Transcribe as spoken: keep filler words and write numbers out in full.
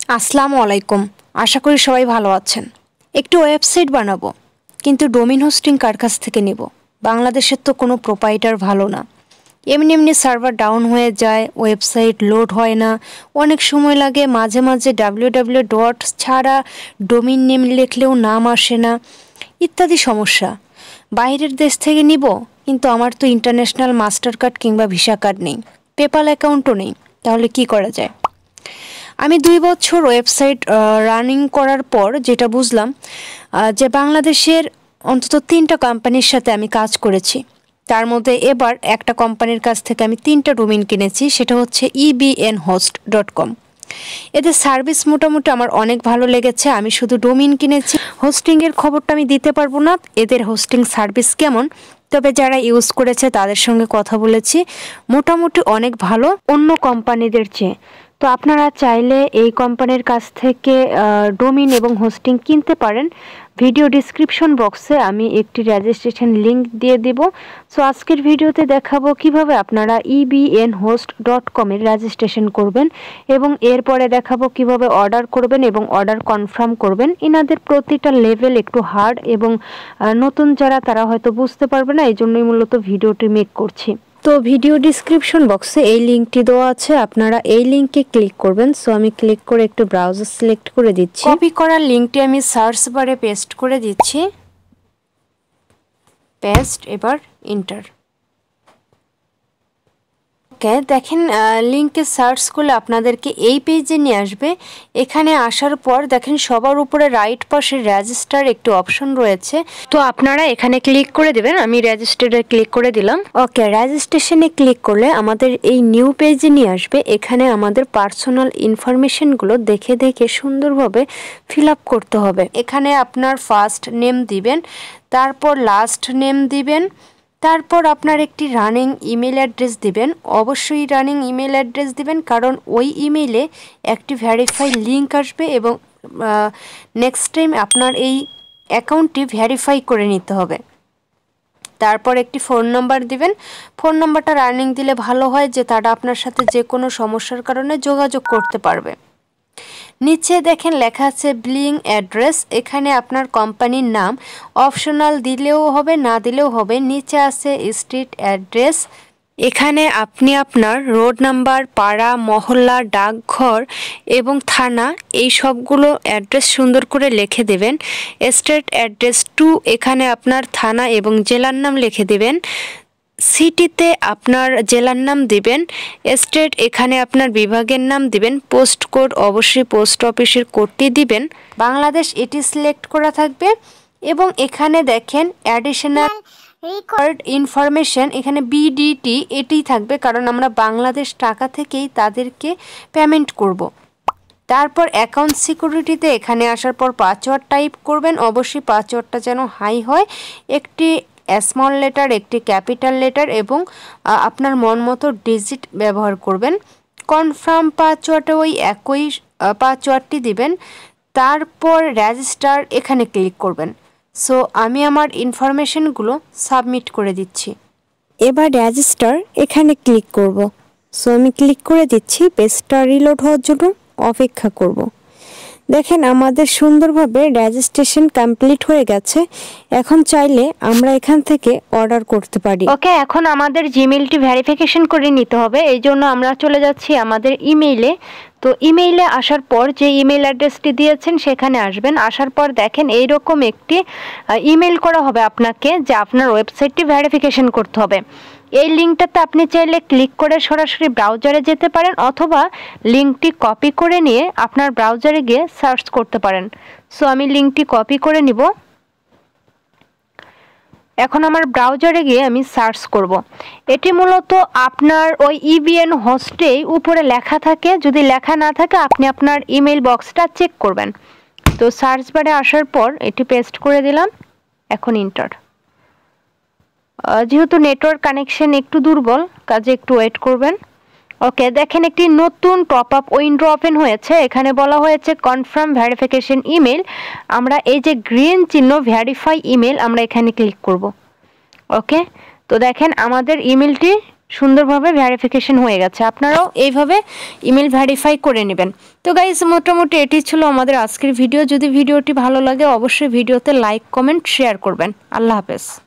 আসসালামু আলাইকুম। আশা করি সবাই ভালো আছেন। একটু ওয়েবসাইট বানাবো, কিন্তু ডোমেইন হোস্টিং কার কাছ থেকে নিব? বাংলাদেশের তো কোনো প্রোপাইটার ভালো না। এমনি এমনি সার্ভার ডাউন হয়ে যায়, ওয়েবসাইট লোড হয় না, অনেক সময় লাগে, মাঝে মাঝে ডাব্লিউ ডাব্লিউ ডট ছাড়া ডোমেইন নেম লিখলেও নাম আসে না, ইত্যাদি সমস্যা। বাইরের দেশ থেকে নিব, কিন্তু আমার তো ইন্টারন্যাশনাল মাস্টার কার্ড কিংবা ভিসা কার্ড নেই, পেপাল অ্যাকাউন্টও নেই। তাহলে কি করা যায়? আমি দুই বছর ওয়েবসাইট রানিং করার পর যেটা বুঝলাম যে বাংলাদেশের অন্তত তিনটা কোম্পানির সাথে আমি কাজ করেছি। তার মধ্যে এবার একটা কোম্পানির কাছ থেকে আমি তিনটা ডোমেইন কিনেছি, সেটা হচ্ছে E B N host dot com. এদের সার্ভিস মোটামুটি আমার অনেক ভালো লেগেছে। আমি শুধু ডোমেইন কিনেছি, হোস্টিংয়ের খবরটা আমি দিতে পারবো না, এদের হোস্টিং সার্ভিস কেমন। তবে যারা ইউজ করেছে তাদের সঙ্গে কথা বলেছি, মোটামুটি অনেক ভালো অন্য কোম্পানিদের চেয়ে। তো আপনারা চাইলে এই কোম্পানির কাছ থেকে ডোমেইন এবং হোস্টিং কিনতে পারেন। ভিডিও ডিসক্রিপশন বক্সে আমি একটি রেজিস্ট্রেশন লিংক দিয়ে দেব। সো আজকের ভিডিওতে দেখাবো কিভাবে আপনারা E B N host dot com এর রেজিস্ট্রেশন করবেন, এবং এরপরে দেখাবো কিভাবে অর্ডার করবেন এবং অর্ডার কনফার্ম করবেন। ইনাদের প্রতিটা লেভেল একটু হার্ড, এবং নতুন যারা তারা হয়তো বুঝতে পারবে না, এই জন্যই মূলত ভিডিওটি মেক করছি। তো ভিডিও ডিসক্রিপশন বক্সে এই লিঙ্কটি দেওয়া আছে, আপনারা এই লিঙ্কে ক্লিক করবেন। সো আমি ক্লিক করে একটু ব্রাউজার সিলেক্ট করে দিচ্ছি। কপি করার লিঙ্কটি আমি সার্চ বারে পেস্ট করে দিচ্ছি। পেস্ট, এবার এন্টার। ওকে, দেখেন লিঙ্কে সার্চ করলে আপনাদেরকে এই পেজে নিয়ে আসবে। এখানে আসার পর দেখেন সবার উপরে রাইট পাশে রেজিস্টার একটি অপশন রয়েছে, তো আপনারা এখানে ক্লিক করে দেবেন। আমি রেজিস্টারে ক্লিক করে দিলাম। ওকে, রেজিস্ট্রেশনে ক্লিক করলে আমাদের এই নিউ পেজে নিয়ে আসবে। এখানে আমাদের পার্সোনাল ইনফরমেশনগুলো দেখে দেখে সুন্দরভাবে ফিল আপ করতে হবে। এখানে আপনার ফার্স্ট নেম দিবেন, তারপর লাস্ট নেম দিবেন, তারপর আপনার একটি রানিং ইমেল অ্যাড্রেস দিবেন। অবশ্যই রানিং ইমেল অ্যাড্রেস দিবেন, কারণ ওই ইমেইলে একটি ভেরিফাই লিঙ্ক আসবে এবং নেক্সট টাইম আপনার এই অ্যাকাউন্টটি ভেরিফাই করে নিতে হবে। তারপর একটি ফোন নাম্বার দিবেন। ফোন নাম্বারটা রানিং দিলে ভালো হয়, যে তারা আপনার সাথে যে কোনো সমস্যার কারণে যোগাযোগ করতে পারবে। নিচে দেখেন লেখা আছে বিলিং অ্যাড্রেস, এখানে আপনার কোম্পানির নাম অপশনাল দিলেও হবে, না দিলেও হবে। নিচে আছে স্ট্রিট অ্যাড্রেস, এখানে আপনি আপনার রোড নাম্বার, পাড়া, মহল্লা, ডাকঘর এবং থানা এই সবগুলো অ্যাড্রেস সুন্দর করে লিখে দেবেন। স্টেট অ্যাড্রেস টু, এখানে আপনার থানা এবং জেলার নাম লিখে দেবেন। সিটিতে আপনার জেলার নাম দিবেন। স্টেট, এখানে আপনার বিভাগের নাম দিবেন। পোস্ট কোড, অবশ্যই পোস্ট অফিসের কোডটি দিবেন। বাংলাদেশ এটি সিলেক্ট করা থাকবে, এবং এখানে দেখেন অ্যাডিশনাল রেকর্ড ইনফরমেশন, এখানে বিডিটি এটি থাকবে, কারণ আমরা বাংলাদেশ টাকা থেকেই তাদেরকে পেমেন্ট করব। তারপর অ্যাকাউন্ট সিকিউরিটিতে এখানে আসার পর পাসওয়ার্ড টাইপ করবেন। অবশ্যই পাসওয়ার্ডটা যেন হাই হয়, একটি স্মল লেটার, একটি ক্যাপিটাল লেটার এবং আপনার মন মতো ডিজিট ব্যবহার করবেন। কনফার্ম পাসওয়ার্ডে ওই একই পাসওয়ার্ডটি দিবেন। তারপর রেজিস্টার, এখানে ক্লিক করবেন। সো আমি আমার ইনফরমেশনগুলো সাবমিট করে দিচ্ছি। এবার রেজিস্টার, এখানে ক্লিক করব। সো আমি ক্লিক করে দিচ্ছি। পেজটা রিলোড হওয়ার জন্য অপেক্ষা করব। দেখেন আমাদের সুন্দরভাবে রেজিস্ট্রেশন কমপ্লিট হয়ে গেছে। এখন চাইলে আমরা এখান থেকে অর্ডার করতে পারি। ওকে, এখন আমাদের জিমেইলটি ভেরিফিকেশন করে নিতে হবে, এই জন্য আমরা চলে যাচ্ছি আমাদের ইমেইলে। তো ইমেইলে আসার পর যে ইমেইল অ্যাড্রেসটি দিয়েছেন সেখানে আসবেন। আসার পর দেখেন এইরকম একটি ইমেইল করা হবে আপনাকে, যে আপনার ওয়েবসাইটটি ভেরিফিকেশন করতে হবে। এই লিঙ্কটাতে আপনি চাইলে ক্লিক করে সরাসরি ব্রাউজারে যেতে পারেন, অথবা লিঙ্কটি কপি করে নিয়ে আপনার ব্রাউজারে গিয়ে সার্চ করতে পারেন। সো আমি লিঙ্কটি কপি করে নিব। এখন আমার ব্রাউজারে গিয়ে আমি সার্চ করব। এটি মূলত আপনার ওই ই বি এন হোস্টেই উপরে লেখা থাকে, যদি লেখা না থাকে আপনি আপনার ইমেল বক্সটা চেক করবেন। তো সার্চ বারে আসার পর এটি পেস্ট করে দিলাম। এখন এন্টার। যেহেতু নেটওয়ার্ক কানেকশন একটু দুর্বল, কাজে একটু ওয়েট করবেন। ওকে, দেখেন একটি নতুন পপ আপ উইন্ডো ওপেন হয়েছে। এখানে বলা হয়েছে কনফার্ম ভেরিফিকেশন ইমেল। আমরা এই যে গ্রিন চিহ্ন ভেরিফাই ইমেল, আমরা এখানে ক্লিক করব। ওকে, তো দেখেন আমাদের ইমেলটি সুন্দরভাবে ভেরিফিকেশন হয়ে গেছে। আপনারাও এইভাবে ইমেল ভেরিফাই করে নেবেন। তো গাইস, মোটামুটি এটি ছিল আমাদের আজকের ভিডিও। যদি ভিডিওটি ভালো লাগে অবশ্যই ভিডিওতে লাইক, কমেন্ট, শেয়ার করবেন। আল্লাহ হাফেজ।